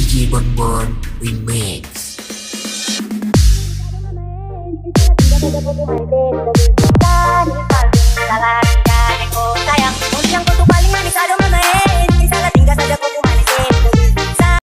DJ Bonbon Remix. Sayang, usiang ko tuh paling manis, aduh